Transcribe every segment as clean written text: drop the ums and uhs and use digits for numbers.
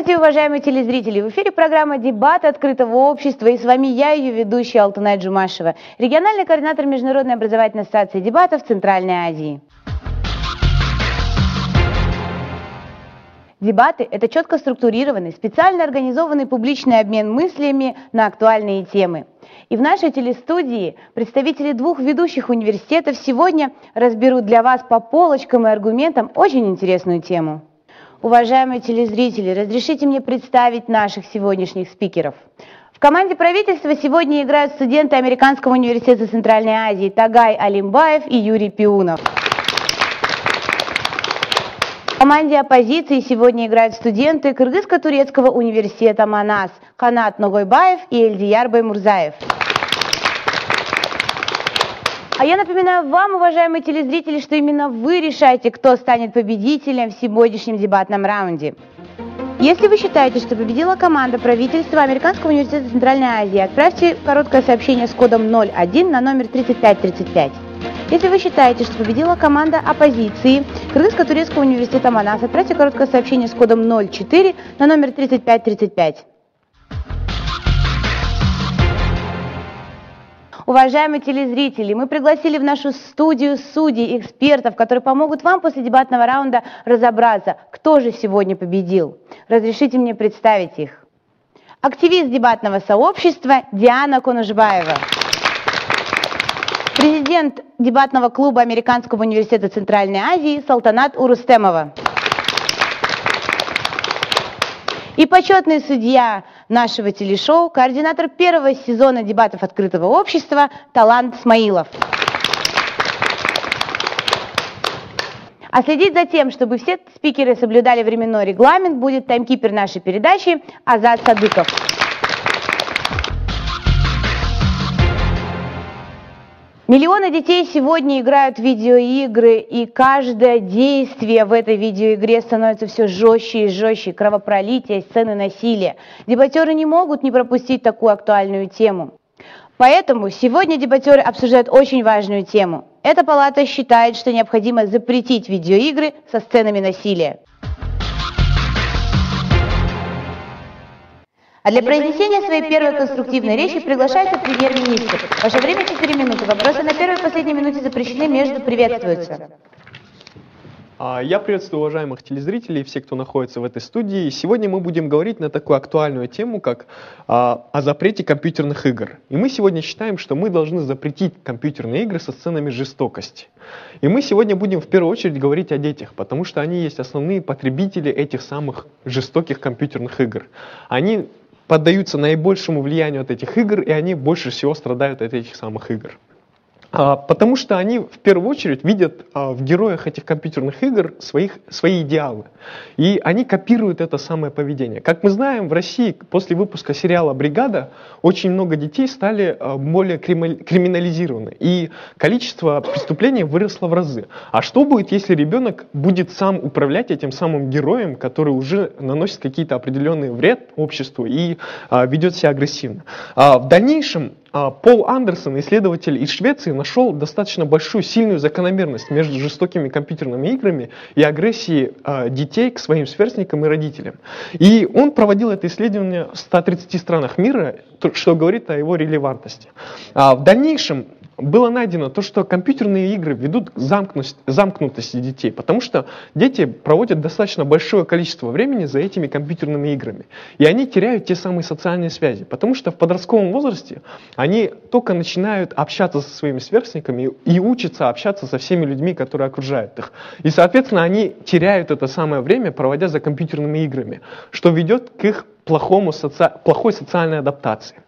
Здравствуйте, уважаемые телезрители! В эфире программа «Дебаты открытого общества», и с вами я, ее ведущая Алтынай Джумашева, региональный координатор Международной образовательной ассоциации дебатов Центральной Азии. Дебаты – это четко структурированный, специально организованный публичный обмен мыслями на актуальные темы. И в нашей телестудии представители двух ведущих университетов сегодня разберут для вас по полочкам и аргументам очень интересную тему. Уважаемые телезрители, разрешите мне представить наших сегодняшних спикеров. В команде правительства сегодня играют студенты Американского университета Центральной Азии Тагай Алимбаев и Юрий Пиунов. В команде оппозиции сегодня играют студенты Кыргызско-турецкого университета Манас Канат Ногойбаев и Эльдияр Баймурзаев. А я напоминаю вам, уважаемые телезрители, что именно вы решаете, кто станет победителем в сегодняшнем дебатном раунде. Если вы считаете, что победила команда правительства Американского университета Центральной Азии, отправьте короткое сообщение с кодом 01 на номер 3535. Если вы считаете, что победила команда оппозиции Кыргызско-турецкого университета Манас, отправьте короткое сообщение с кодом 04 на номер 3535. Уважаемые телезрители, мы пригласили в нашу студию судей, экспертов, которые помогут вам после дебатного раунда разобраться, кто же сегодня победил. Разрешите мне представить их. Активист дебатного сообщества Диана Конужбаева. Президент дебатного клуба Американского университета Центральной Азии Салтанат Урустемова. И почетный судья нашего телешоу, координатор первого сезона дебатов открытого общества Талант Смаилов. А следить за тем, чтобы все спикеры соблюдали временной регламент, будет таймкипер нашей передачи Азат Садыков. Миллионы детей сегодня играют в видеоигры, и каждое действие в этой видеоигре становится все жестче и жестче, кровопролитие, сцены насилия. Дебатеры не могут не пропустить такую актуальную тему. Поэтому сегодня дебатеры обсуждают очень важную тему. Эта палата считает, что необходимо запретить видеоигры со сценами насилия. А для произнесения своей первой конструктивной речи приглашается премьер-министр. Ваше время 4 минуты. Вопросы на первой и последней минуте запрещены, между приветствуются. Я приветствую уважаемых телезрителей и всех, кто находится в этой студии. Сегодня мы будем говорить на такую актуальную тему, как о запрете компьютерных игр. И мы сегодня считаем, что мы должны запретить компьютерные игры со сценами жестокости. И мы сегодня будем в первую очередь говорить о детях, потому что они есть основные потребители этих самых жестоких компьютерных игр. Они поддаются наибольшему влиянию от этих игр, и они больше всего страдают от этих самых игр. Потому что они в первую очередь видят в героях этих компьютерных игр свои идеалы. И они копируют это самое поведение. Как мы знаем, в России после выпуска сериала «Бригада» очень много детей стали более криминализированы. И количество преступлений выросло в разы. А что будет, если ребенок будет сам управлять этим самым героем, который уже наносит какие-то определенные вред обществу и ведет себя агрессивно? В дальнейшем Пол Андерсон, исследователь из Швеции, нашел достаточно большую, сильную закономерность между жестокими компьютерными играми и агрессией детей к своим сверстникам и родителям. И он проводил это исследование в 130 странах мира, что говорит о его релевантности. В дальнейшем было найдено то, что компьютерные игры ведут к замкнутости детей, потому что дети проводят достаточно большое количество времени за этими компьютерными играми. И они теряют те самые социальные связи, потому что в подростковом возрасте они только начинают общаться со своими сверстниками и учатся общаться со всеми людьми, которые окружают их. И, соответственно, они теряют это самое время, проводя за компьютерными играми, что ведет к их плохой социальной адаптации.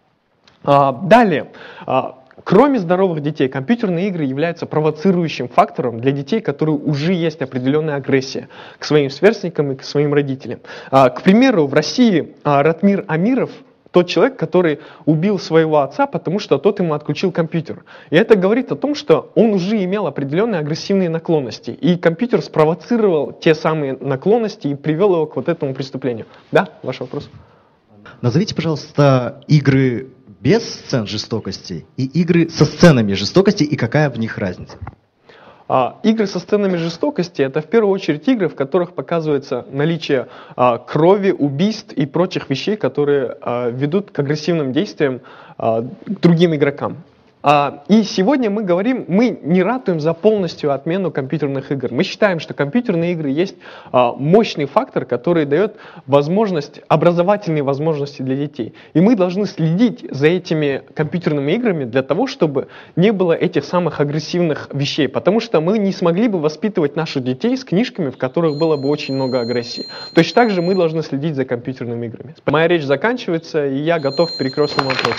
Далее. Кроме здоровых детей, компьютерные игры являются провоцирующим фактором для детей, которые уже есть определенная агрессия к своим сверстникам и к своим родителям. К примеру, в России Ратмир Амиров, тот человек, который убил своего отца, потому что тот ему отключил компьютер. И это говорит о том, что он уже имел определенные агрессивные наклонности. И компьютер спровоцировал те самые наклонности и привел его к вот этому преступлению. Да, ваш вопрос? Назовите, пожалуйста, игры без сцен жестокости и игры со сценами жестокости, и какая в них разница? Игры со сценами жестокости — это в первую очередь игры, в которых показывается наличие крови, убийств и прочих вещей, которые ведут к агрессивным действиям к другим игрокам. И сегодня мы не ратуем за полностью отмену компьютерных игр. Мы считаем, что компьютерные игры есть мощный фактор, который дает образовательные возможности для детей. И мы должны следить за этими компьютерными играми для того, чтобы не было этих самых агрессивных вещей. Потому что мы не смогли бы воспитывать наших детей с книжками, в которых было бы очень много агрессии. Точно так же мы должны следить за компьютерными играми. Моя речь заканчивается, и я готов к перекрестному вопросу.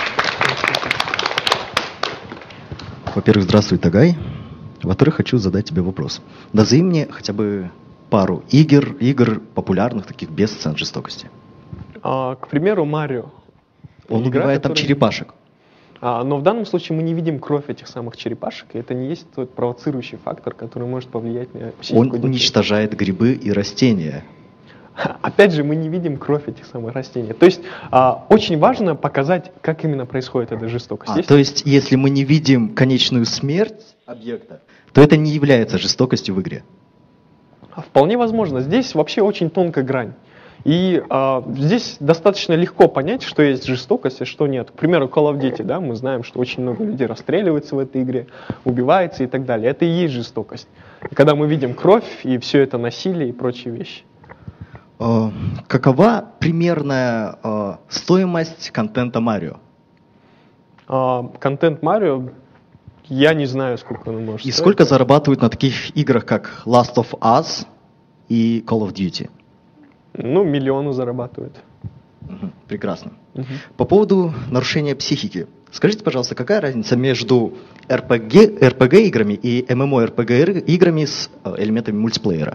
Во-первых, здравствуй, Тагай. Во-вторых, хочу задать тебе вопрос. Назови мне хотя бы пару игр популярных, таких без сцен жестокости. К примеру, Марио. Он убивает там черепашек. Но в данном случае мы не видим кровь этих самых черепашек, и это не есть тот провоцирующий фактор, который может повлиять на психику Он детей. уничтожает грибы и растения. Опять же, мы не видим кровь этих самых растений. То есть очень важно показать, как именно происходит эта жестокость. То есть, если мы не видим конечную смерть объекта, то это не является жестокостью в игре? Вполне возможно. Здесь вообще очень тонкая грань. И здесь достаточно легко понять, что есть жестокость, а что нет. К примеру, Call of Duty, да, мы знаем, что очень много людей расстреливается в этой игре, убивается и так далее. Это и есть жестокость. И когда мы видим кровь и все это насилие и прочие вещи. Какова примерная стоимость контента Марио? Контент Марио, я не знаю, сколько он может стоить. И сколько зарабатывают на таких играх, как Last of Us и Call of Duty? Миллионы зарабатывают. Прекрасно. По поводу нарушения психики. Скажите, пожалуйста, какая разница между RPG-играми и MMORPG-играми с элементами мультиплеера?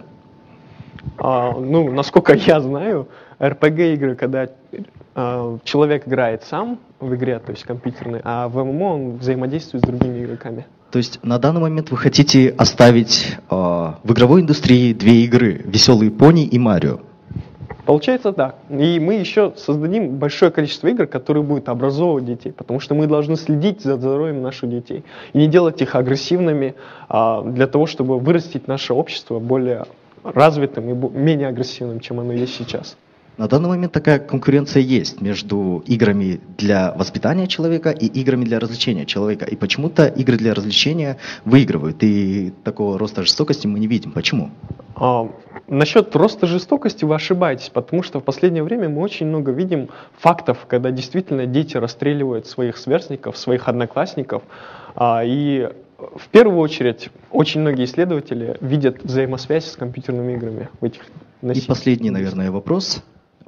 Насколько я знаю, RPG-игры, когда человек играет сам в игре, то есть компьютерной, а в ММО он взаимодействует с другими игроками. То есть на данный момент вы хотите оставить в игровой индустрии две игры: «Веселые пони» и «Марио»? Получается, да. И мы еще создадим большое количество игр, которые будут образовывать детей, потому что мы должны следить за здоровьем наших детей и не делать их агрессивными для того, чтобы вырастить наше общество более развитым и менее агрессивным, чем оно есть сейчас. На данный момент такая конкуренция есть между играми для воспитания человека и играми для развлечения человека. И почему-то игры для развлечения выигрывают, и такого роста жестокости мы не видим. Почему? Насчет роста жестокости вы ошибаетесь, потому что в последнее время мы очень много видим фактов, когда действительно дети расстреливают своих сверстников, своих одноклассников. И в первую очередь очень многие исследователи видят взаимосвязь с компьютерными играми в этих носителях. И последний, наверное, вопрос.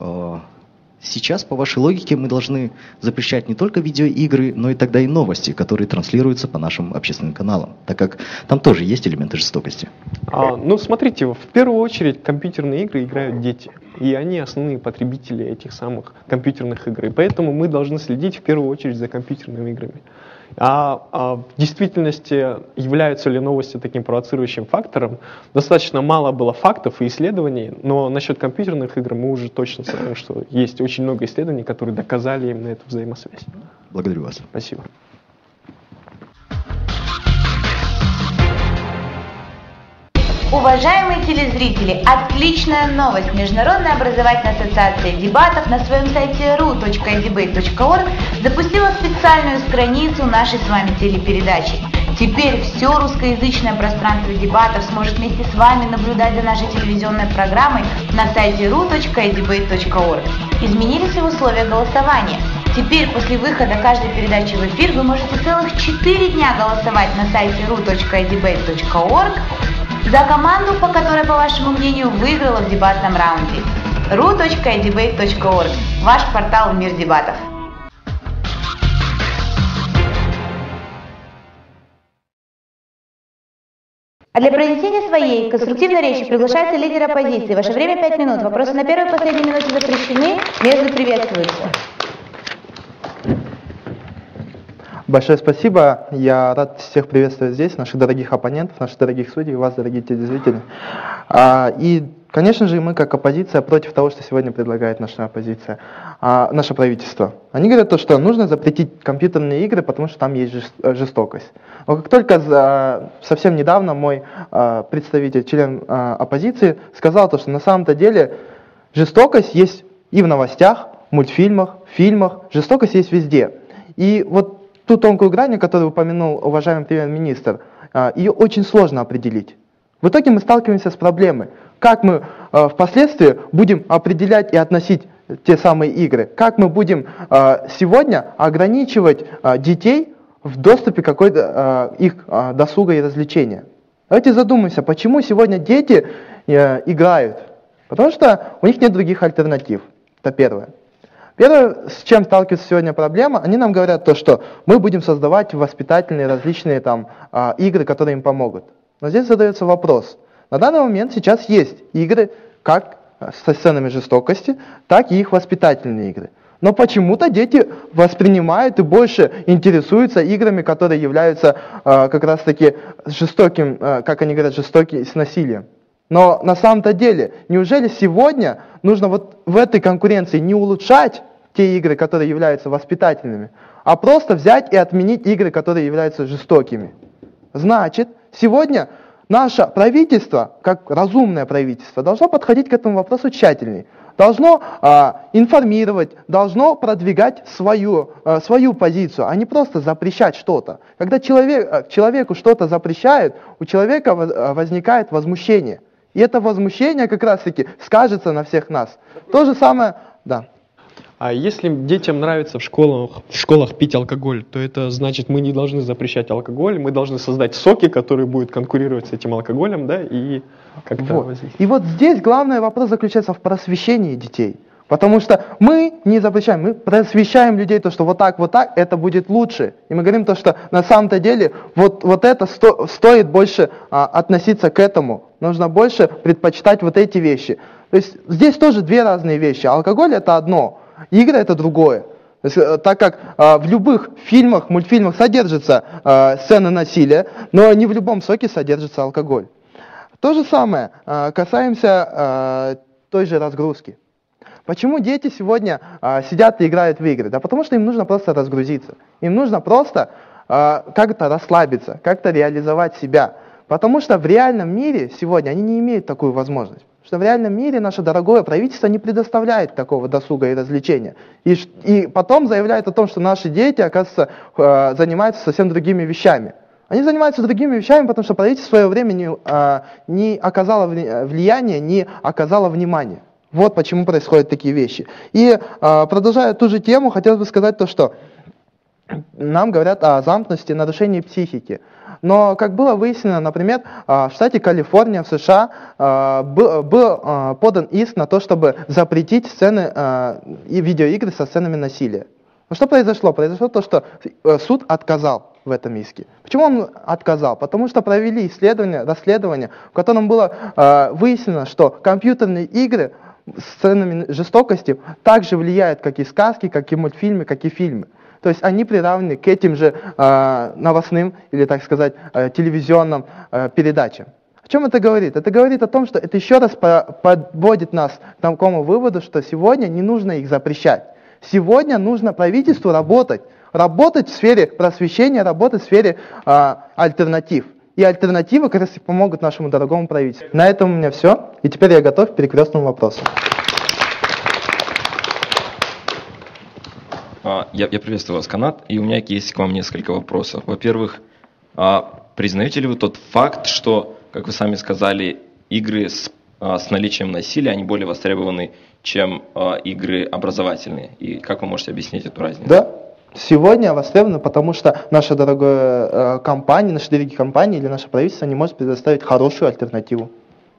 Сейчас, по вашей логике, мы должны запрещать не только видеоигры, но и тогда и новости, которые транслируются по нашим общественным каналам, так как там тоже есть элементы жестокости. Смотрите, в первую очередь компьютерные игры играют дети, и они основные потребители этих самых компьютерных игр, и поэтому мы должны следить в первую очередь за компьютерными играми. В действительности являются ли новости таким провоцирующим фактором? Достаточно мало было фактов и исследований, но насчет компьютерных игр мы уже точно знаем, что есть очень много исследований, которые доказали именно эту взаимосвязь. Благодарю вас. Спасибо. Уважаемые телезрители, отличная новость! Международная образовательная ассоциация дебатов на своем сайте ru.edebate.org запустила специальную страницу нашей с вами телепередачи. Теперь все русскоязычное пространство дебатов сможет вместе с вами наблюдать за нашей телевизионной программой на сайте ru.edebate.org. Изменились и условия голосования. Теперь после выхода каждой передачи в эфир вы можете целых 4 дня голосовать на сайте ru.edebate.org за команду, по которой, по вашему мнению, выиграла в дебатном раунде. ru.edebate.org – ваш портал в мир дебатов. А для произнесения своей конструктивной речи приглашается лидер оппозиции. Ваше время 5 минут. Вопросы на первой и последней минуте запрещены. Между приветствуются. Большое спасибо. Я рад всех приветствовать здесь, наших дорогих оппонентов, наших дорогих судей, вас, дорогие телезрители. И конечно же, мы как оппозиция против того, что сегодня предлагает наша оппозиция, наше правительство. Они говорят, что нужно запретить компьютерные игры, потому что там есть жестокость. Но как только совсем недавно мой представитель, член оппозиции, сказал, что на самом-то деле жестокость есть и в новостях, мультфильмах, фильмах, жестокость есть везде. И вот ту тонкую грань, которую упомянул уважаемый премьер-министр, ее очень сложно определить. В итоге мы сталкиваемся с проблемой. Как мы впоследствии будем определять и относить те самые игры? Как мы будем сегодня ограничивать детей в доступе какой-то их досуга и развлечения? Давайте задумаемся, почему сегодня дети играют? Потому что у них нет других альтернатив. Это первое. Первое, с чем сталкивается сегодня проблема, они нам говорят то, что мы будем создавать воспитательные различные игры, которые им помогут. Но здесь задается вопрос. На данный момент сейчас есть игры как со сценами жестокости, так и их воспитательные игры. Но почему-то дети воспринимают и больше интересуются играми, которые являются как раз таки жестоким, как они говорят, жестоким с насилием. Но на самом-то деле, неужели сегодня нужно вот в этой конкуренции не улучшать те игры, которые являются воспитательными, а просто взять и отменить игры, которые являются жестокими? Значит, сегодня наше правительство, как разумное правительство, должно подходить к этому вопросу тщательнее. Должно информировать, должно продвигать свою позицию, а не просто запрещать что-то. Когда человеку что-то запрещают, у человека возникает возмущение. И это возмущение как раз-таки скажется на всех нас. То же самое, да. А если детям нравится в школах пить алкоголь, то это значит, мы не должны запрещать алкоголь, мы должны создать соки, которые будут конкурировать с этим алкоголем, да, и как-то воздействовать. И вот здесь главный вопрос заключается в просвещении детей. Потому что мы не запрещаем, мы просвещаем людей, то, что вот так, это будет лучше. И мы говорим то, что на самом-то деле вот это стоит больше относиться к этому. Нужно больше предпочитать вот эти вещи. То есть здесь тоже две разные вещи. Алкоголь это одно, игры это другое. То есть, так как в любых фильмах, мультфильмах содержатся сцены насилия, но не в любом соке содержится алкоголь. То же самое касаемся той же разгрузки. Почему дети сегодня сидят и играют в игры? Да потому что им нужно просто разгрузиться. Им нужно просто как-то расслабиться, как-то реализовать себя. Потому что в реальном мире сегодня они не имеют такую возможность. Потому что в реальном мире наше дорогое правительство не предоставляет такого досуга и развлечения. И потом заявляет о том, что наши дети, оказывается, занимаются совсем другими вещами. Они занимаются другими вещами, потому что правительство в свое время не оказало влияния, не оказало внимания. Вот почему происходят такие вещи. И продолжая ту же тему, хотелось бы сказать то, что нам говорят о замкнутости, нарушении психики. Но, как было выяснено, например, в штате Калифорния, в США, был подан иск на то, чтобы запретить сцены и видеоигры со сценами насилия. Но что произошло? Произошло то, что суд отказал в этом иске. Почему он отказал? Потому что провели расследование, в котором было выяснено, что компьютерные игры с сценами жестокости также влияют, как и сказки, как и мультфильмы, как и фильмы. То есть они приравнены к этим же новостным или, так сказать, телевизионным передачам. О чем это говорит? Это говорит о том, что это еще раз подводит нас к такому выводу, что сегодня не нужно их запрещать. Сегодня нужно правительству работать в сфере просвещения, работать в сфере альтернатив. И альтернативы как раз и помогут нашему дорогому правительству. На этом у меня все. И теперь я готов к перекрестному вопросу. Я приветствую вас, Канат, и у меня есть к вам несколько вопросов. Во-первых, признаете ли вы тот факт, что, как вы сами сказали, игры с наличием насилия, они более востребованы, чем игры образовательные? И как вы можете объяснить эту разницу? Да, сегодня востребованы, потому что наша дорогая компания, наши дорогие компании или наше правительство не может предоставить хорошую альтернативу.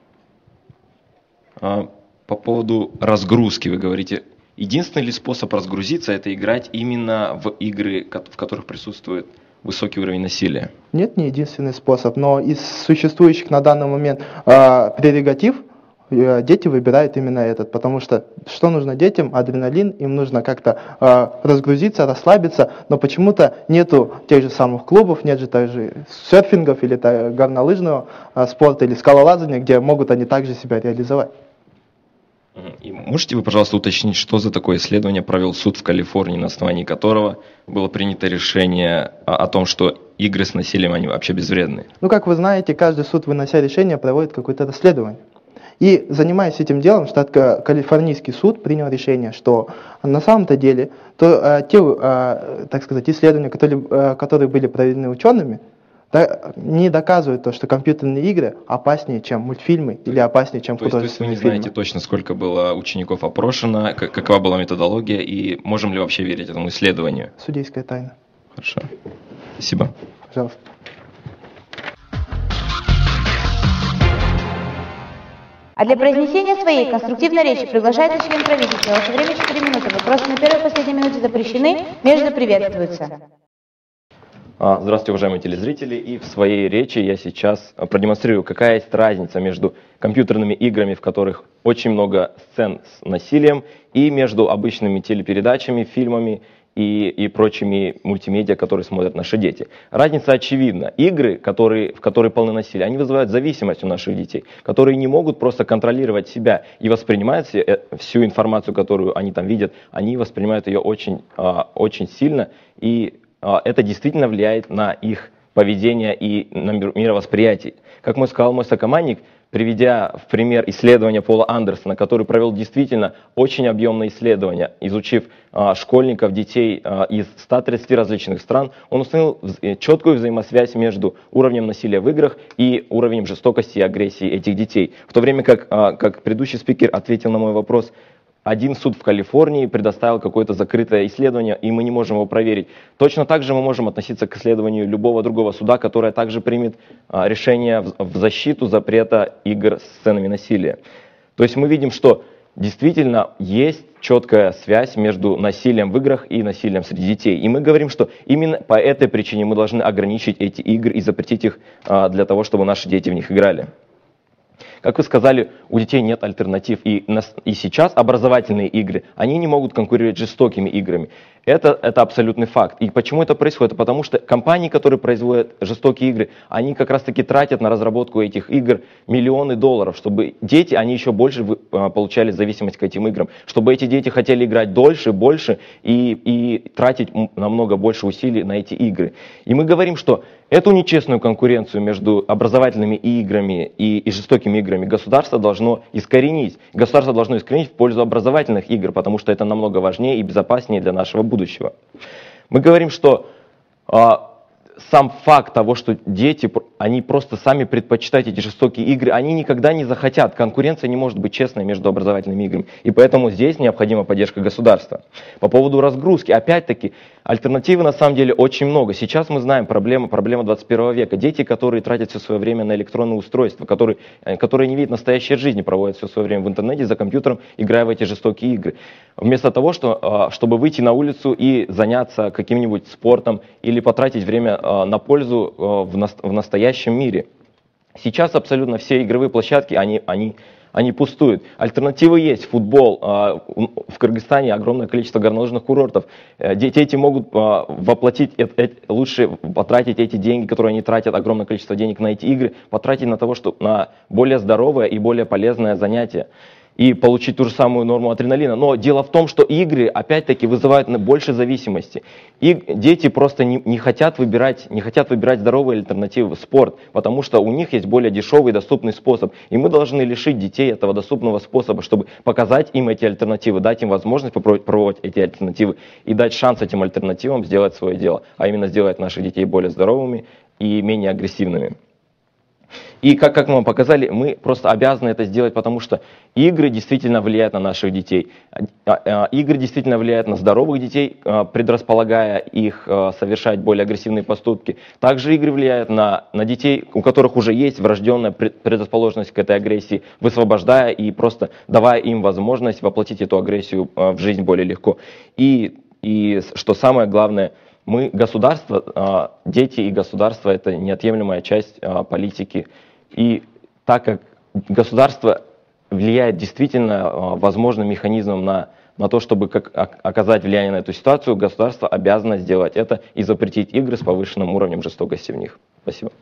По поводу разгрузки вы говорите. Единственный ли способ разгрузиться – это играть именно в игры, в которых присутствует высокий уровень насилия? Нет, не единственный способ, но из существующих на данный момент прерогатив дети выбирают именно этот, потому что нужно детям? Адреналин, им нужно как-то разгрузиться, расслабиться, но почему-то нету тех же самых клубов, нет же также серфингов или горнолыжного спорта или скалолазания, где могут они также себя реализовать. И можете вы, пожалуйста, уточнить, что за такое исследование провел суд в Калифорнии, на основании которого было принято решение о том, что игры с насилием, они вообще безвредны? Ну, как вы знаете, каждый суд, вынося решение, проводит какое-то расследование. И, занимаясь этим делом, Калифорнийский суд принял решение, что на самом-то деле так сказать, исследования, которые были проведены учеными, не доказывают то, что компьютерные игры опаснее, чем мультфильмы или опаснее, чем художественные фильмы. То есть вы не знаете точно, сколько было учеников опрошено, какова была методология и можем ли вообще верить этому исследованию? Судейская тайна. Хорошо. Спасибо. Пожалуйста. А для произнесения своей конструктивной речи приглашается член правительства. Ваше время 4 минуты. Вопросы на первой и последней минуте запрещены, между приветствуются. Здравствуйте, уважаемые телезрители. И в своей речи я сейчас продемонстрирую, какая есть разница между компьютерными играми, в которых очень много сцен с насилием, и между обычными телепередачами, фильмами и прочими мультимедиа, которые смотрят наши дети. Разница очевидна. Игры, в которые полны насилия, они вызывают зависимость у наших детей, которые не могут просто контролировать себя и воспринимают всю информацию, которую они там видят, они воспринимают ее очень, очень сильно, и это действительно влияет на их поведение и на мировосприятие. Как мой сказал мой сокомандник, приведя в пример исследования Пола Андерсона, который провел действительно очень объемное исследование, изучив школьников, детей из 130 различных стран, он установил четкую взаимосвязь между уровнем насилия в играх и уровнем жестокости и агрессии этих детей. В то время как предыдущий спикер ответил на мой вопрос, один суд в Калифорнии предоставил какое-то закрытое исследование, и мы не можем его проверить. Точно так же мы можем относиться к исследованию любого другого суда, которое также примет решение в защиту запрета игр с сценами насилия. То есть мы видим, что действительно есть четкая связь между насилием в играх и насилием среди детей. И мы говорим, что именно по этой причине мы должны ограничить эти игры и запретить их для того, чтобы наши дети в них играли. Как вы сказали, у детей нет альтернатив, и сейчас образовательные игры, они не могут конкурировать с жестокими играми. Это абсолютный факт. И почему это происходит? Потому что компании, которые производят жестокие игры, они как раз таки тратят на разработку этих игр миллионы долларов, чтобы дети, они еще больше получали зависимость к этим играм, чтобы эти дети хотели играть дольше, больше и тратить намного больше усилий на эти игры. И мы говорим, что эту нечестную конкуренцию между образовательными играми и жестокими играми государство должно искоренить. Государство должно искоренить в пользу образовательных игр, потому что это намного важнее и безопаснее для нашего будущего. Мы говорим, что сам факт того, что дети, они просто сами предпочитают эти жестокие игры, они никогда не захотят. Конкуренция не может быть честной между образовательными играми. И поэтому здесь необходима поддержка государства. По поводу разгрузки, опять-таки, альтернативы на самом деле очень много. Сейчас мы знаем проблема 21 века. Дети, которые тратят все свое время на электронные устройства, которые не видят настоящей жизни, проводят все свое время в интернете, за компьютером, играя в эти жестокие игры. Вместо того, чтобы выйти на улицу и заняться каким-нибудь спортом или потратить время на пользу в настоящем мире. Сейчас абсолютно все игровые площадки, они пустуют. Альтернативы есть. Футбол. В Кыргызстане огромное количество горнолыжных курортов. Дети могут лучше потратить эти деньги, которые они тратят, огромное количество денег на эти игры, потратить на более здоровое и более полезное занятие. И получить ту же самую норму адреналина. Но дело в том, что игры, опять-таки, вызывают больше зависимости. И дети просто не хотят выбирать здоровые альтернативы, спорт, потому что у них есть более дешевый и доступный способ. И мы должны лишить детей этого доступного способа, чтобы показать им эти альтернативы, дать им возможность попробовать эти альтернативы и дать шанс этим альтернативам сделать свое дело, а именно сделать наших детей более здоровыми и менее агрессивными. И как мы вам показали, мы просто обязаны это сделать, потому что игры действительно влияют на наших детей. Игры действительно влияют на здоровых детей, предрасполагая их совершать более агрессивные поступки. Также игры влияют на детей, у которых уже есть врожденная предрасположенность к этой агрессии, высвобождая и просто давая им возможность воплотить эту агрессию в жизнь более легко. И что самое главное, государство, дети и государство — это неотъемлемая часть политики. И так как государство влияет действительно возможным механизмом на то, чтобы оказать влияние на эту ситуацию, государство обязано сделать это и запретить игры с повышенным уровнем жестокости в них. Спасибо.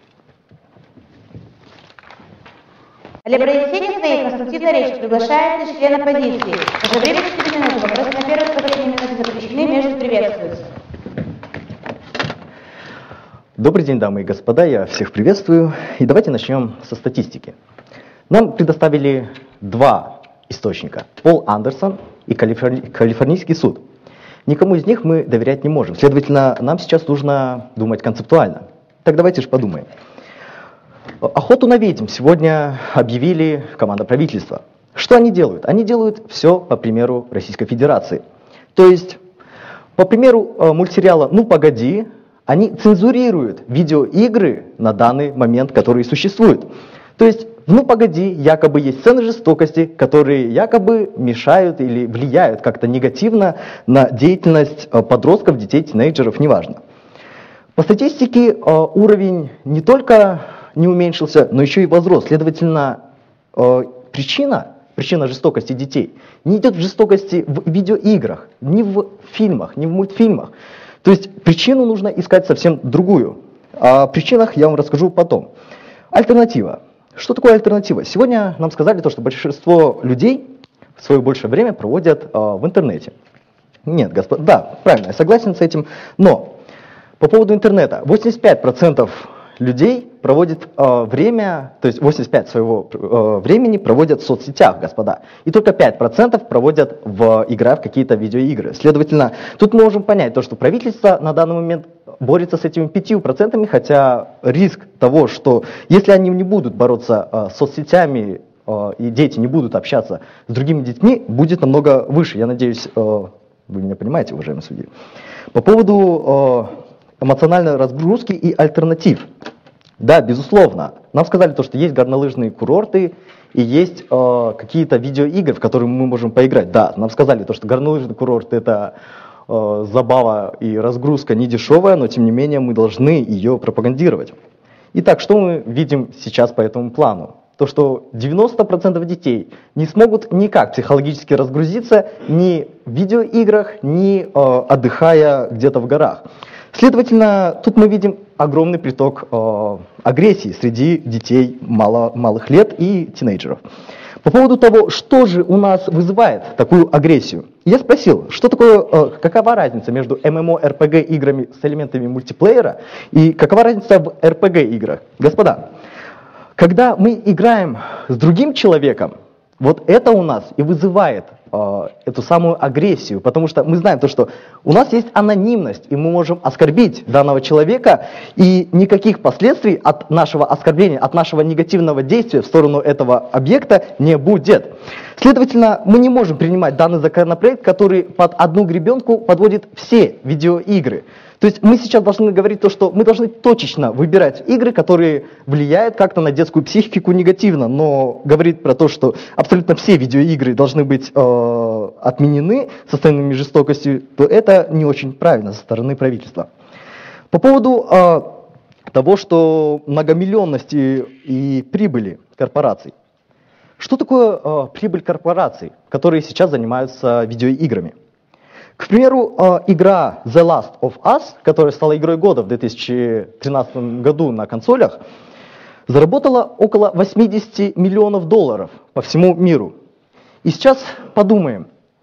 Для произнесения своей конструктивной речи приглашается член оппозиции. Уже время 4 минуты. Вопросы на первых половине минуты запрещены, между приветствуются. Добрый день, дамы и господа, я всех приветствую. И давайте начнем со статистики. Нам предоставили два источника. Пол Андерсон и Калифорнийский суд. Никому из них мы доверять не можем. Следовательно, нам сейчас нужно думать концептуально. Так давайте же подумаем. Охоту на ведьм сегодня объявили команда правительства. Что они делают? Они делают все по примеру Российской Федерации. То есть, по примеру мультсериала «Ну погоди», они цензурируют видеоигры на данный момент, которые существуют. То есть, «Ну погоди», якобы есть сцены жестокости, которые якобы мешают или влияют как-то негативно на деятельность подростков, детей, тинейджеров, неважно. По статистике уровень не только не уменьшился, но еще и возрос. Следовательно, причина жестокости детей не идет в жестокости в видеоиграх, не в фильмах, не в мультфильмах. То есть причину нужно искать совсем другую. О причинах я вам расскажу потом. Альтернатива. Что такое альтернатива? Сегодня нам сказали то, что большинство людей свое большее время проводят в интернете. Нет, господа, да, правильно, я согласен с этим, но по поводу интернета. 85% людей проводят время, то есть 85% своего времени проводят в соцсетях, господа. И только 5% проводят играя в какие-то видеоигры. Следовательно, тут мы можем понять то, что правительство на данный момент борется с этими 5%, хотя риск того, что если они не будут бороться с соцсетями и дети не будут общаться с другими детьми, будет намного выше. Я надеюсь, вы меня понимаете, уважаемые судьи. По поводу эмоциональной разгрузки и альтернатив. Да, безусловно. Нам сказали то, что есть горнолыжные курорты и есть какие-то видеоигры, в которые мы можем поиграть. Да, нам сказали то, что горнолыжный курорт это забава и разгрузка не дешевая, но тем не менее мы должны ее пропагандировать. Итак, что мы видим сейчас по этому плану? То, что 90% детей не смогут никак психологически разгрузиться ни в видеоиграх, ни отдыхая где-то в горах. Следовательно, тут мы видим огромный приток агрессии среди детей малых лет и тинейджеров. По поводу того, что же у нас вызывает такую агрессию, я спросил, что такое, какова разница между MMORPG играми с элементами мультиплеера и какова разница в RPG играх. Господа, когда мы играем с другим человеком, вот это у нас и вызывает эту самую агрессию, потому что мы знаем то, что у нас есть анонимность, и мы можем оскорбить данного человека, и никаких последствий от нашего оскорбления, от нашего негативного действия в сторону этого объекта не будет. Следовательно, мы не можем принимать данный законопроект, который под одну гребенку подводит все видеоигры. То есть мы сейчас должны говорить то, что мы должны точечно выбирать игры, которые влияют как-то на детскую психику негативно, но говорить про то, что абсолютно все видеоигры должны быть отменены со сценами жестокости, то это не очень правильно со стороны правительства. По поводу того, что многомиллионности и прибыли корпораций. Что такое прибыль корпораций, которые сейчас занимаются видеоиграми? К примеру, игра The Last of Us, которая стала игрой года в 2013 году на консолях, заработала около 80 миллионов долларов по всему миру. И сейчас подумаем.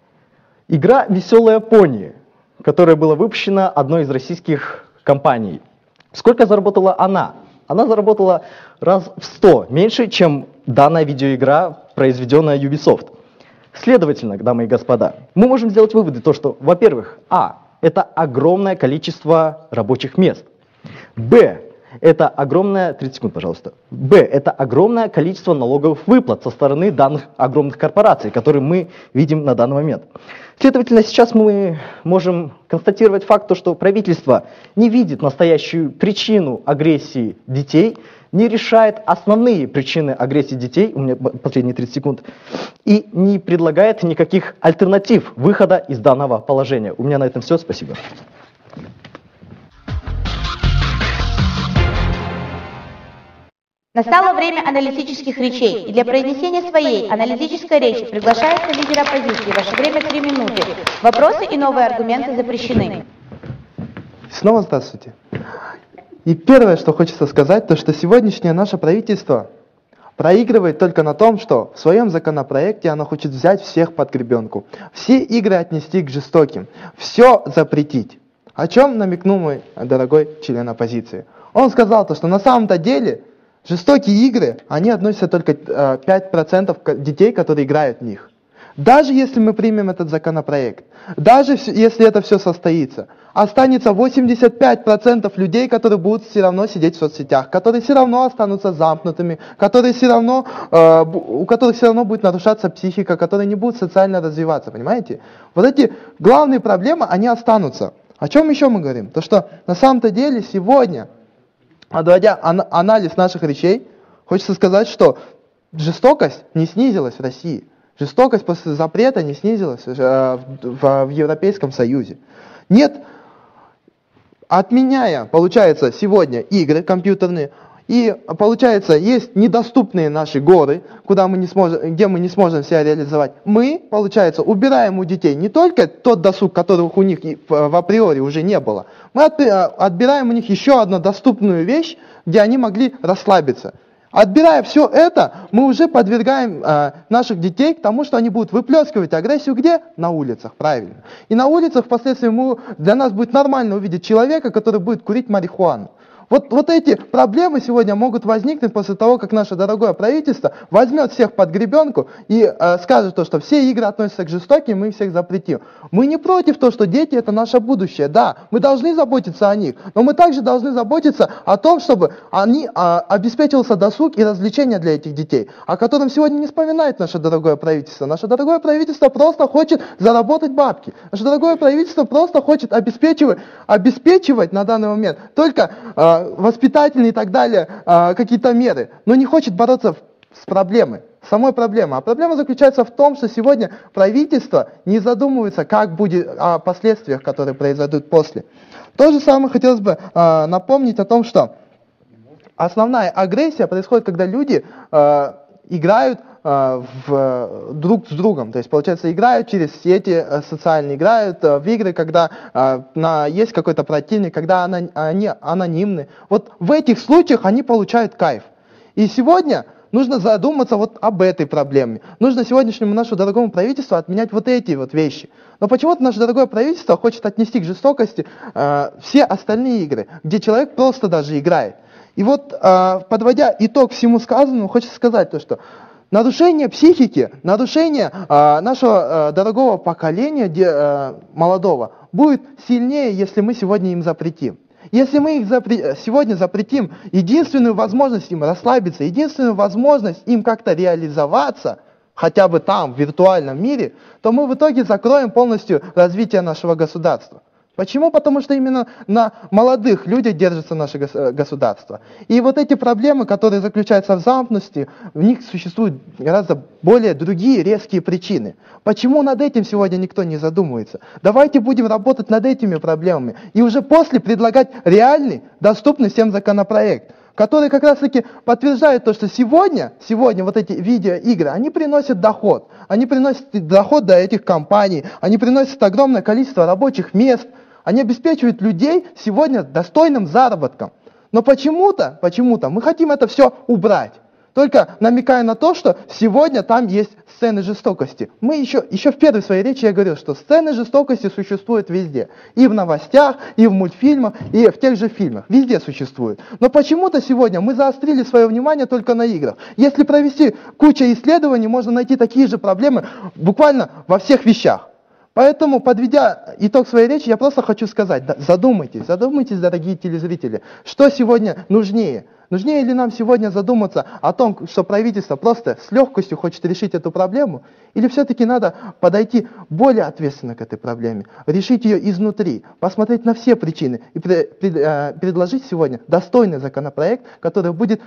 Игра «Веселая пони», которая была выпущена одной из российских компаний. Сколько заработала она? Она заработала раз в 100 меньше, чем данная видеоигра, произведенная Ubisoft. Следовательно, дамы и господа, мы можем сделать выводы, то, что, во-первых, это огромное количество рабочих мест. Это огромное, 30 секунд, пожалуйста. Это огромное количество налоговых выплат со стороны данных огромных корпораций, которые мы видим на данный момент. Следовательно, сейчас мы можем констатировать факт, что правительство не видит настоящую причину агрессии детей, не решает основные причины агрессии детей, у меня последние 30 секунд, и не предлагает никаких альтернатив выхода из данного положения. У меня на этом все, спасибо. Настало время аналитических речей, и для произнесения своей аналитической речи приглашается лидер оппозиции. Ваше время 3 минуты. Вопросы и новые аргументы запрещены. Снова здравствуйте. И первое, что хочется сказать, то что сегодняшнее наше правительство проигрывает только на том, что в своем законопроекте оно хочет взять всех под гребенку, все игры отнести к жестоким, все запретить. О чем намекнул мой дорогой член оппозиции? Он сказал, то, что на самом-то деле жестокие игры, они относятся только 5% детей, которые играют в них. Даже если мы примем этот законопроект, даже если это все состоится, останется 85% людей, которые будут все равно сидеть в соцсетях, которые все равно останутся замкнутыми, которые все равно, у которых все равно будет нарушаться психика, которые не будут социально развиваться, понимаете? Вот эти главные проблемы, они останутся. О чем еще мы говорим? То, что на самом-то деле сегодня, подводя анализ наших речей, хочется сказать, что жестокость не снизилась в России. Жестокость после запрета не снизилась в Европейском Союзе. Нет, отменяя, получается, сегодня игры компьютерные, и получается, есть недоступные наши горы, где мы не сможем себя реализовать. Мы, получается, убираем у детей не только тот досуг, которых у них в априори уже не было, мы отбираем у них еще одну доступную вещь, где они могли расслабиться. Отбирая все это, мы уже подвергаем наших детей к тому, что они будут выплескивать агрессию где? На улицах, правильно. И на улицах впоследствии для нас будет нормально увидеть человека, который будет курить марихуану. Вот эти проблемы сегодня могут возникнуть после того, как наше дорогое правительство возьмет всех под гребенку и скажет то, что все игры относятся к жестоким, мы их всех запретим. Мы не против того, что дети это наше будущее, да, мы должны заботиться о них, но мы также должны заботиться о том, чтобы обеспечивался досуг и развлечения для этих детей, о котором сегодня не вспоминает наше дорогое правительство. Наше дорогое правительство просто хочет заработать бабки. Наше дорогое правительство просто хочет обеспечивать на данный момент только воспитательные и так далее какие-то меры, но не хочет бороться с проблемой, самой проблемой. А проблема заключается в том, что сегодня правительство не задумывается, как будет о последствиях, которые произойдут после. То же самое хотелось бы напомнить о том, что основная агрессия происходит, когда люди играют друг с другом, то есть, получается, играют через сети социальные, играют в игры, когда есть какой-то противник, когда они анонимны. Вот в этих случаях они получают кайф. И сегодня нужно задуматься вот об этой проблеме. Нужно сегодняшнему нашему дорогому правительству отменять вот эти вот вещи. Но почему-то наше дорогое правительство хочет отнести к жестокости все остальные игры, где человек просто даже играет. И вот, подводя итог всему сказанному, хочется сказать то, что нарушение психики, нарушение нашего дорогого поколения молодого будет сильнее, если мы сегодня им запретим. Если мы их сегодня запретим единственную возможность им расслабиться, единственную возможность им как-то реализоваться, хотя бы там, в виртуальном мире, то мы в итоге закроем полностью развитие нашего государства. Почему? Потому что именно на молодых людях держится наше государство. И вот эти проблемы, которые заключаются в замкнутости, в них существуют гораздо более другие резкие причины. Почему над этим сегодня никто не задумывается? Давайте будем работать над этими проблемами и уже после предлагать реальный, доступный всем законопроект, который как раз таки подтверждает то, что сегодня вот эти видеоигры, они приносят доход. Они приносят доход до этих компаний, они приносят огромное количество рабочих мест, они обеспечивают людей сегодня достойным заработком. Но почему-то мы хотим это все убрать. Только намекая на то, что сегодня там есть сцены жестокости. Мы еще в первой своей речи я говорил, что сцены жестокости существуют везде. И в новостях, и в мультфильмах, и в тех же фильмах. Везде существуют. Но почему-то сегодня мы заострили свое внимание только на играх. Если провести кучу исследований, можно найти такие же проблемы буквально во всех вещах. Поэтому, подведя итог своей речи, я просто хочу сказать, задумайтесь, дорогие телезрители, что сегодня нужнее. Нужнее ли нам сегодня задуматься о том, что правительство просто с легкостью хочет решить эту проблему, или все-таки надо подойти более ответственно к этой проблеме, решить ее изнутри, посмотреть на все причины и предложить сегодня достойный законопроект, который будет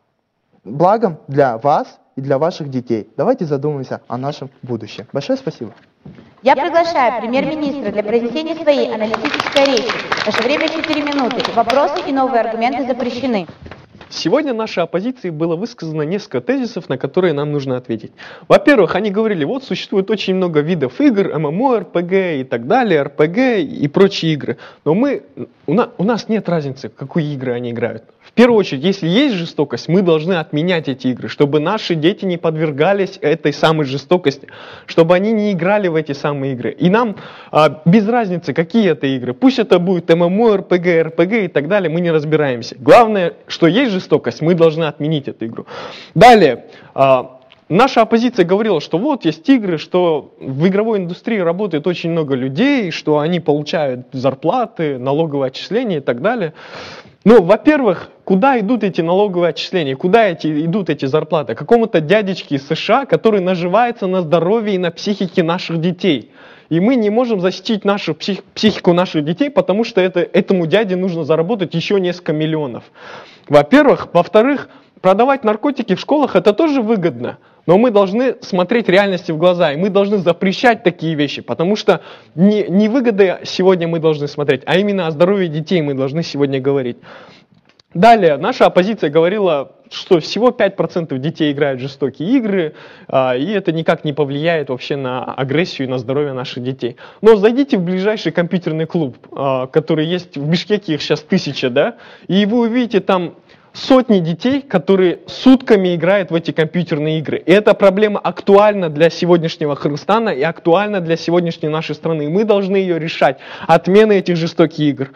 благом для вас и для ваших детей. Давайте задумаемся о нашем будущем. Большое спасибо. Я приглашаю премьер-министра для произнесения своей аналитической речи. Ваше время 4 минуты. Вопросы и новые аргументы запрещены. Сегодня нашей оппозиции было высказано несколько тезисов, на которые нам нужно ответить. Во-первых, они говорили, вот существует очень много видов игр, ММО, РПГ и так далее, РПГ и прочие игры. Но у нас нет разницы, в какие игры они играют. В первую очередь, если есть жестокость, мы должны отменять эти игры, чтобы наши дети не подвергались этой самой жестокости, чтобы они не играли в эти самые игры. И нам без разницы, какие это игры. Пусть это будет ММО, РПГ и так далее, мы не разбираемся. Главное, что есть жестокость, мы должны отменить эту игру. Далее. Наша оппозиция говорила, что вот есть игры, что в игровой индустрии работает очень много людей, что они получают зарплаты, налоговые отчисления и так далее. Но, во-первых, куда идут эти налоговые отчисления, куда идут эти зарплаты? Какому-то дядечке из США, который наживается на здоровье и на психике наших детей. И мы не можем защитить нашу психику наших детей, потому что этому дяде нужно заработать еще несколько миллионов. Во-первых. Во-вторых, продавать наркотики в школах это тоже выгодно. Но мы должны смотреть реальности в глаза, и мы должны запрещать такие вещи, потому что не выгоды сегодня мы должны смотреть, а именно о здоровье детей мы должны сегодня говорить. Далее, наша оппозиция говорила, что всего 5% детей играют в жестокие игры, и это никак не повлияет вообще на агрессию и на здоровье наших детей. Но зайдите в ближайший компьютерный клуб, который есть в Бишкеке, их сейчас 1000, да, и вы увидите там сотни детей, которые сутками играют в эти компьютерные игры. И эта проблема актуальна для сегодняшнего Кыргызстана и актуальна для сегодняшней нашей страны. И мы должны ее решать. Отмена этих жестоких игр.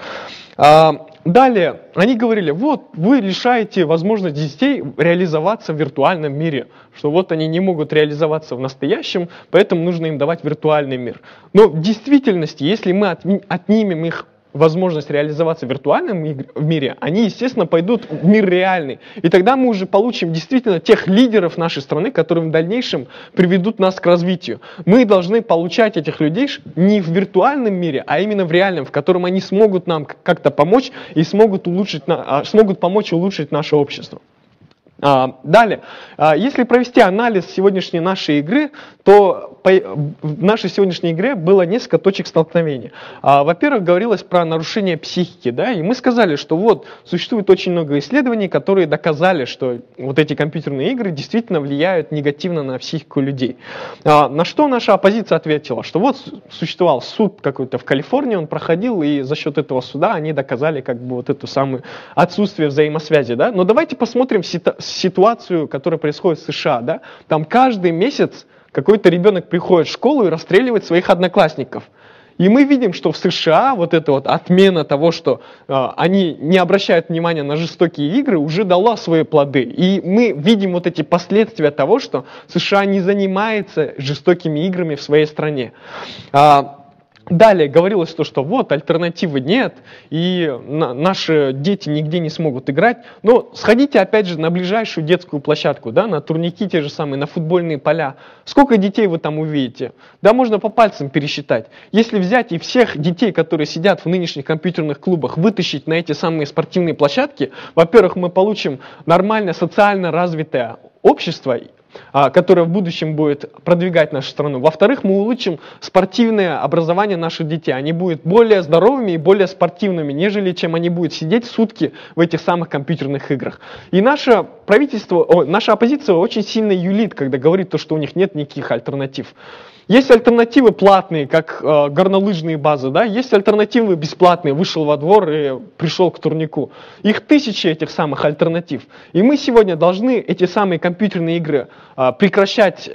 Далее, они говорили, вот вы лишаете возможность детей реализоваться в виртуальном мире, что вот они не могут реализоваться в настоящем, поэтому нужно им давать виртуальный мир. Но в действительности, если мы отнимем их возможность реализоваться в виртуальном мире, они, естественно, пойдут в мир реальный. И тогда мы уже получим действительно тех лидеров нашей страны, которые в дальнейшем приведут нас к развитию. Мы должны получать этих людей не в виртуальном мире, а именно в реальном, в котором они смогут нам как-то помочь и смогут помочь улучшить наше общество. Далее, если провести анализ сегодняшней нашей игры, то в нашей сегодняшней игре было несколько точек столкновения. Во-первых, говорилось про нарушение психики, да, и мы сказали, что вот существует очень много исследований, которые доказали, что вот эти компьютерные игры действительно влияют негативно на психику людей. На что наша оппозиция ответила, что вот существовал суд какой-то в Калифорнии, он проходил, и за счет этого суда они доказали как бы вот эту самую отсутствие взаимосвязи, да. Но давайте посмотрим ситуацию, которая происходит в США, да. Там каждый месяц какой-то ребенок приходит в школу и расстреливает своих одноклассников. И мы видим, что в США вот эта вот отмена того, что они не обращают внимания на жестокие игры, уже дала свои плоды. И мы видим вот эти последствия того, что США не занимается жестокими играми в своей стране. Далее говорилось то, что вот альтернативы нет, и наши дети нигде не смогут играть. Но сходите опять же на ближайшую детскую площадку, да, на турники те же самые, на футбольные поля. Сколько детей вы там увидите? Да, можно по пальцам пересчитать. Если взять и всех детей, которые сидят в нынешних компьютерных клубах, вытащить на эти самые спортивные площадки, во-первых, мы получим нормальное социально развитое общество, которое в будущем будет продвигать нашу страну. Во-вторых, мы улучшим спортивное образование наших детей. Они будут более здоровыми и более спортивными, нежели чем они будут сидеть сутки в этих самых компьютерных играх. И наше правительство, наша оппозиция очень сильно юлит, когда говорит то, что у них нет никаких альтернатив. Есть альтернативы платные, как горнолыжные базы, да? Есть альтернативы бесплатные, вышел во двор и пришел к турнику. Их тысячи этих самых альтернатив. И мы сегодня должны эти самые компьютерные игры прекращать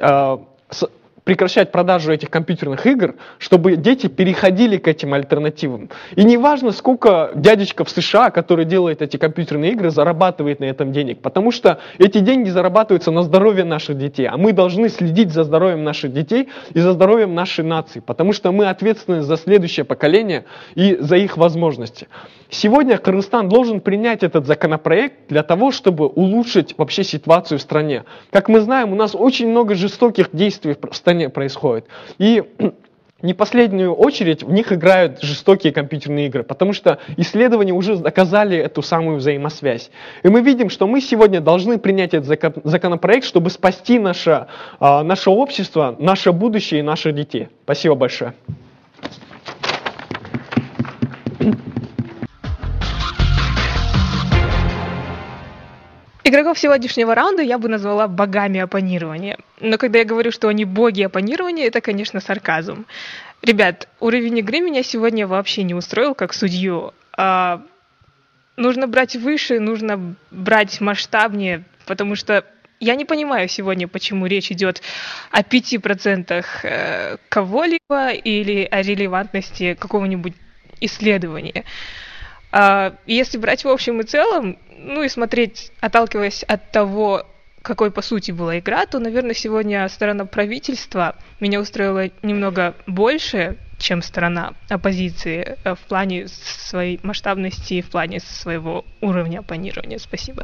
продажу этих компьютерных игр, чтобы дети переходили к этим альтернативам. И не важно, сколько дядечка в США, который делает эти компьютерные игры, зарабатывает на этом денег, потому что эти деньги зарабатываются на здоровье наших детей, а мы должны следить за здоровьем наших детей и за здоровьем нашей нации, потому что мы ответственны за следующее поколение и за их возможности. Сегодня Кыргызстан должен принять этот законопроект для того, чтобы улучшить вообще ситуацию в стране. Как мы знаем, у нас очень много жестоких действий в стране происходит. И не последнюю очередь в них играют жестокие компьютерные игры, потому что исследования уже доказали эту самую взаимосвязь. И мы видим, что мы сегодня должны принять этот законопроект, чтобы спасти наше общество, наше будущее и наших детей. Спасибо большое. Игроков сегодняшнего раунда я бы назвала богами оппонирования. Но когда я говорю, что они боги оппонирования, это, конечно, сарказм. Ребят, уровень игры меня сегодня вообще не устроил как судью. Нужно брать выше, нужно брать масштабнее, потому что я не понимаю сегодня, почему речь идет о 5% кого-либо или о релевантности какого-нибудь исследования. Если брать в общем и целом, ну и смотреть, отталкиваясь от того, какой по сути была игра, то, наверное, сегодня сторона правительства меня устроила немного больше, чем сторона оппозиции в плане своей масштабности и в плане своего уровня оппонирования. Спасибо.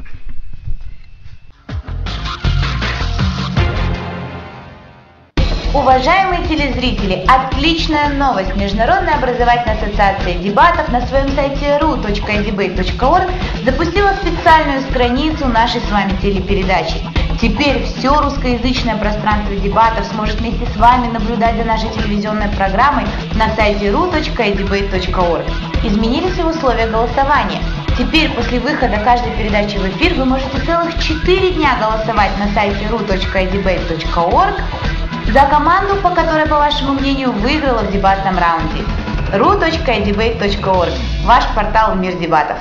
Уважаемые телезрители, отличная новость! Международная образовательная ассоциация дебатов на своем сайте ru.edebate.org запустила специальную страницу нашей с вами телепередачи. Теперь все русскоязычное пространство дебатов сможет вместе с вами наблюдать за нашей телевизионной программой на сайте ru.edebate.org. Изменились и условия голосования. Теперь после выхода каждой передачи в эфир вы можете целых 4 дня голосовать на сайте ru.edebate.org за команду, по которой, по вашему мнению, выиграла в дебатном раунде. ru.edebate.org – ваш портал в мир дебатов.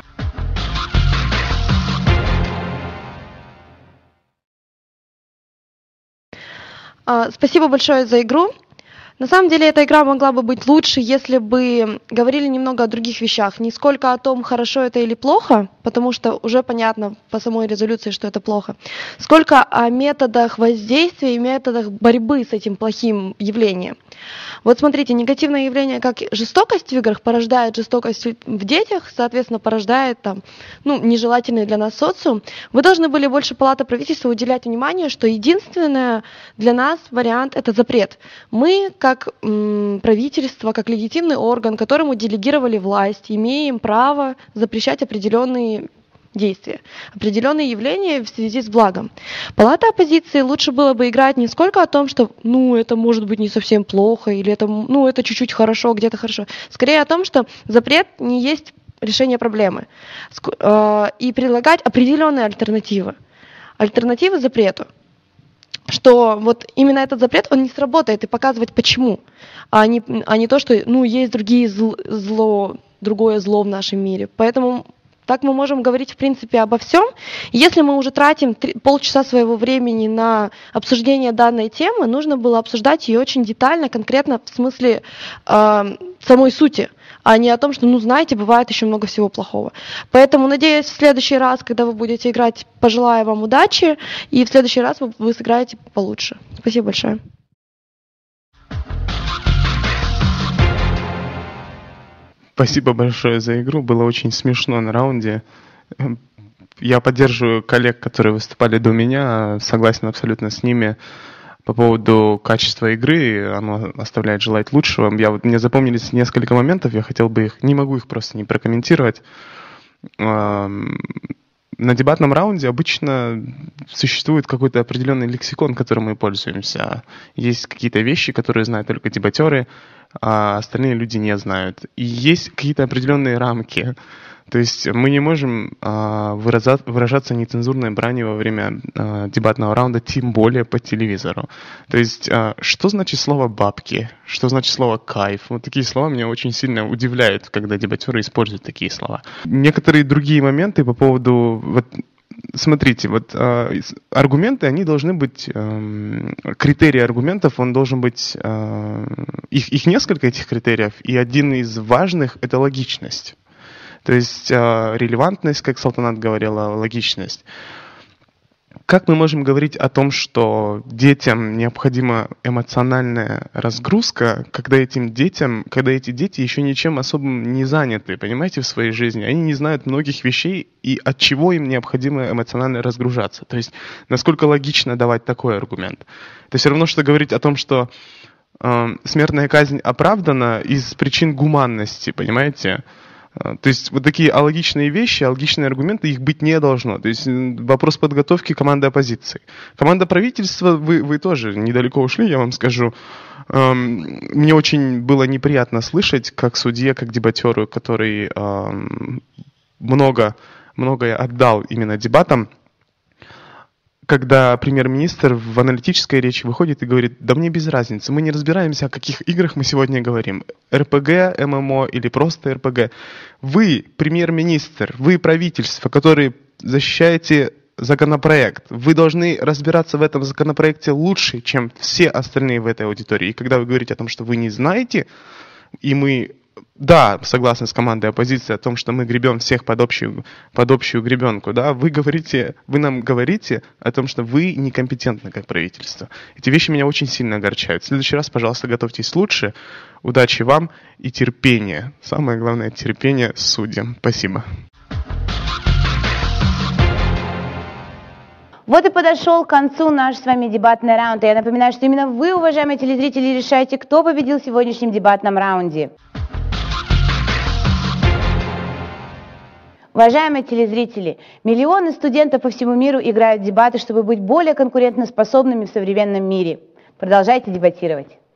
Спасибо большое за игру. На самом деле эта игра могла бы быть лучше, если бы говорили немного о других вещах. Не сколько о том, хорошо это или плохо, потому что уже понятно по самой резолюции, что это плохо, сколько о методах воздействия и методах борьбы с этим плохим явлением. Вот смотрите, негативное явление, как жестокость в играх, порождает жестокость в детях, соответственно, порождает там, нежелательный для нас социум. Вы должны были больше Палата правительства уделять внимание, что единственный для нас вариант – это запрет. Мы, как правительство, как легитимный орган, которому делегировали власть, имеем право запрещать определенные действия, определенные явления в связи с благом. Палата оппозиции лучше было бы играть не сколько о том, что это может быть не совсем плохо, или это чуть-чуть хорошо, где-то хорошо. Скорее о том, что запрет не есть решение проблемы. И предлагать определенные альтернативы. Альтернативы запрету. Что вот именно этот запрет, он не сработает, и показывать почему, а не то, что есть другое зло в нашем мире. Поэтому так мы можем говорить, в принципе, обо всем. Если мы уже тратим полчаса своего времени на обсуждение данной темы, нужно было обсуждать ее очень детально, конкретно в смысле самой сути, а не о том, что, знаете, бывает еще много всего плохого. Поэтому, надеюсь, в следующий раз, когда вы будете играть, пожелаю вам удачи, и в следующий раз вы сыграете получше. Спасибо большое. Спасибо большое за игру, было очень смешно на раунде. Я поддерживаю коллег, которые выступали до меня, согласен абсолютно с ними по поводу качества игры, оно оставляет желать лучшего. Мне запомнились несколько моментов, я хотел бы не могу их просто не прокомментировать. На дебатном раунде обычно существует какой-то определенный лексикон, которым мы пользуемся. Есть какие-то вещи, которые знают только дебатеры, а остальные люди не знают. И есть какие-то определенные рамки. То есть мы не можем выражаться нецензурной бранью во время дебатного раунда, тем более по телевизору. То есть что значит слово «бабки», что значит слово «кайф». Вот такие слова меня очень сильно удивляют, когда дебатеры используют такие слова. Некоторые другие моменты по поводу... Смотрите, аргументы, они должны быть, критерий аргументов, он должен быть, их несколько, этих критериев, и один из важных – это логичность. То есть релевантность, как Салтанат говорила, логичность. Как мы можем говорить о том, что детям необходима эмоциональная разгрузка, когда эти дети еще ничем особым не заняты, понимаете, в своей жизни? Они не знают многих вещей, и от чего им необходимо эмоционально разгружаться. То есть насколько логично давать такой аргумент. Это все равно, что говорить о том, что смертная казнь оправдана из причин гуманности, понимаете? То есть вот такие алогичные вещи, алогичные аргументы, их быть не должно. То есть вопрос подготовки команды оппозиции. Команда правительства, вы тоже недалеко ушли, я вам скажу. Мне очень было неприятно слышать, как судье, как дебатеру, который многое отдал именно дебатам, когда премьер-министр в аналитической речи выходит и говорит: да мне без разницы, мы не разбираемся, о каких играх мы сегодня говорим, РПГ, ММО или просто РПГ. Вы, премьер-министр, вы правительство, которые защищаете законопроект, вы должны разбираться в этом законопроекте лучше, чем все остальные в этой аудитории. И когда вы говорите о том, что вы не знаете, и мы... Да, согласны с командой оппозиции о том, что мы гребем всех под общую гребенку, да, вы нам говорите о том, что вы некомпетентны как правительство. Эти вещи меня очень сильно огорчают. В следующий раз, пожалуйста, готовьтесь лучше. Удачи вам и терпения. Самое главное, терпение судьям. Спасибо. Вот и подошел к концу наш с вами дебатный раунд. И я напоминаю, что именно вы, уважаемые телезрители, решаете, кто победил в сегодняшнем дебатном раунде. Уважаемые телезрители, миллионы студентов по всему миру играют в дебаты, чтобы быть более конкурентоспособными в современном мире. Продолжайте дебатировать.